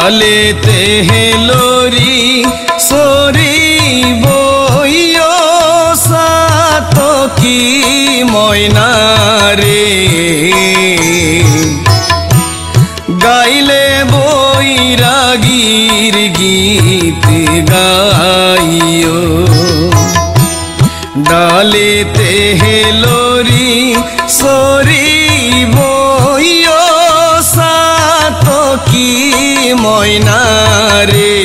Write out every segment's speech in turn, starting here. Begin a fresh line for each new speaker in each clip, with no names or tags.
ডালেতে হেলরি sorry বইয় সাতকি ময়না রে গাইলে বৈরাগীর গীত গাইও ডালেতে হেলরি সরি বইয় সাতকি ময়না রে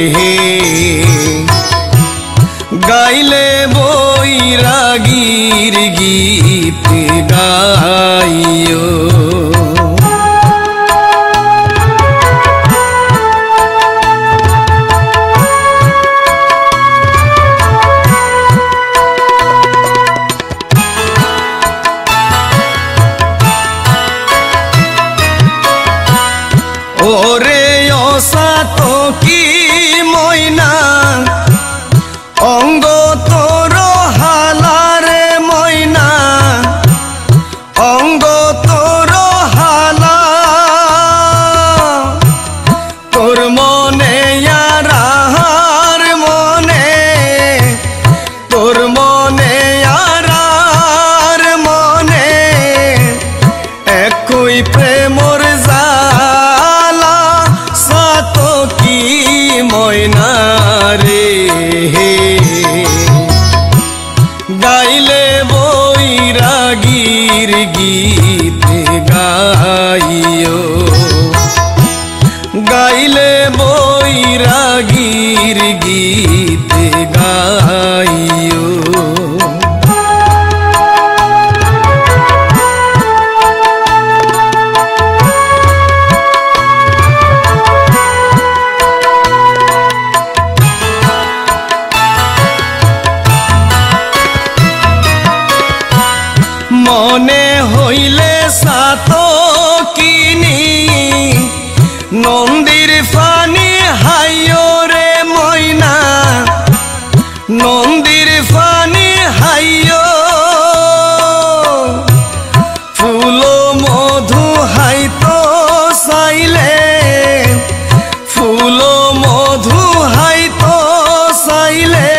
গাইলে বৈরাগীর গীত গাইও ওরে অসাতকি ময়না অঙ্গ তোর হালারে ময়না অঙ্গ তোর হালা তোর মনে আর মনে তোর মনে আর মনে একই প্রেমর ময়না রে গাইলে বৈরাগীর গীত গাইও গাইলে বৈরাগীর গীত গাইও মনে হইলে সাতকিনি নন্দীর ফানি হাইও রে ময়না নন্দীর ফানি হাইও ফুল মধু হাইতো চাইলে ফুল মধু হাইতো চাইলে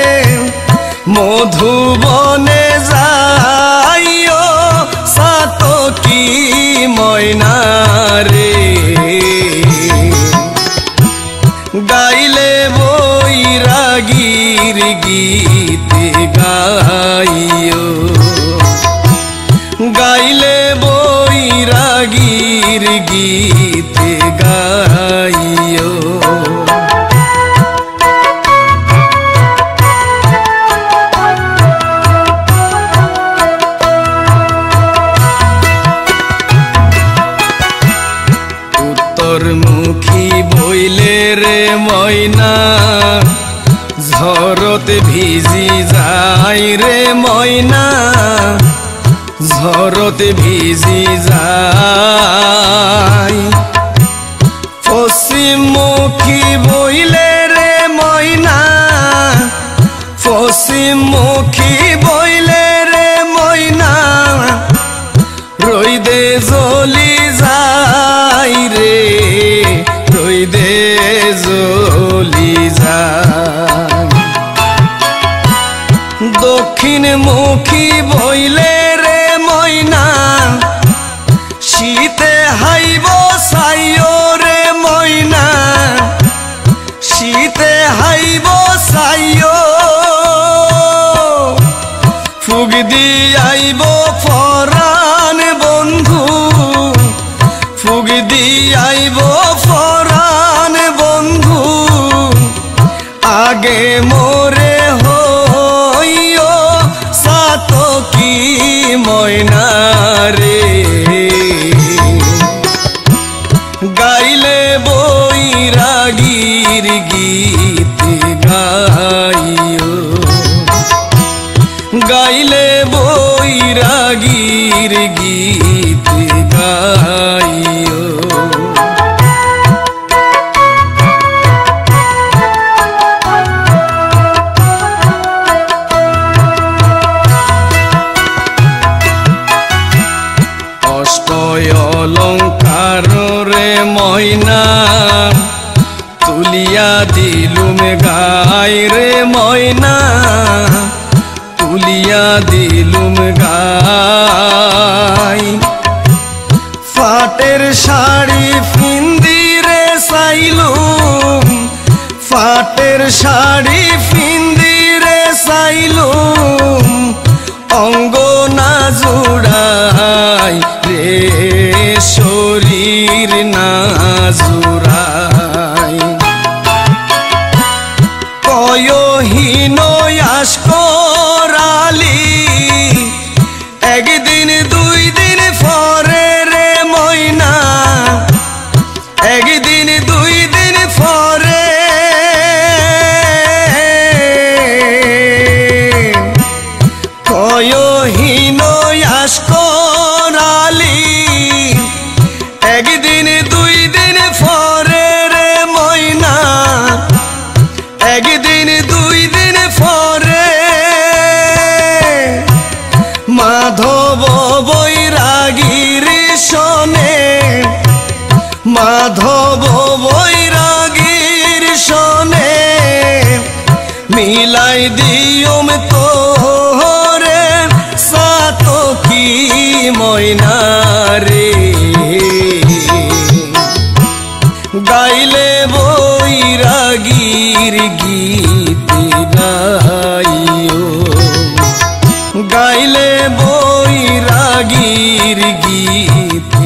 মধুবনে যাইও সাতকি ময়না রে গাইলে বৈরাগীর গীত গাইও গাইলে বৈরাগীর গীত গাইও মুখী বইলে রে ময়না ঝরতে ভিজি যায় রে ময়না ঝরতে ভিজি যায় পশ্চিম মুখী বইলে রে ময়না পশ্চিম মুখী বইলে রে ময়না রইদে জ্বলি যায় রে রইদে জ্বলি যায় দক্ষিণ মুখী বইলে রে ময়না শীতে হাইব সাইও রে ময়না শীতে হাইব সাইও ফুগ দিয়াইব পরাণ বন্ধু ফুগ দিয়াইব পরাণ বন্ধু আগে মোরে হইও সাতকি ময়না রে গাইলে বৈরাগীর গীত গাইও গাইলে বৈরাগীর গীত গাইও অষ্টয় অলঙ্কার রে ময়না দিলুম গাই রে ময়না, তুলিয়া দিলুম গাই। ফাটের শাড়ি ফিন্দিরে চাইলুম, ফাটের শাড়ি ফিন্দিরে চাইলুম, অঙ্গ না জুড়াই রে শরীর না জুড়াই। কয়হীন আশ করালি একদিন দুই দিন পরে রে ময়না, একদিন দুই দিন পরে। কয়হীন আশ করালি একদিন দুই দিন পরে রে ময়না, একদিন দুই দিন পরে। মাধব বৈরাগীর সনে, মাধব বৈরাগীর সনে মিলাই দিওম তোরে সাতকি ময়না রে। গাইলে বৈরাগীর গীত গাইও, গাইলে বৈরাগীর গীত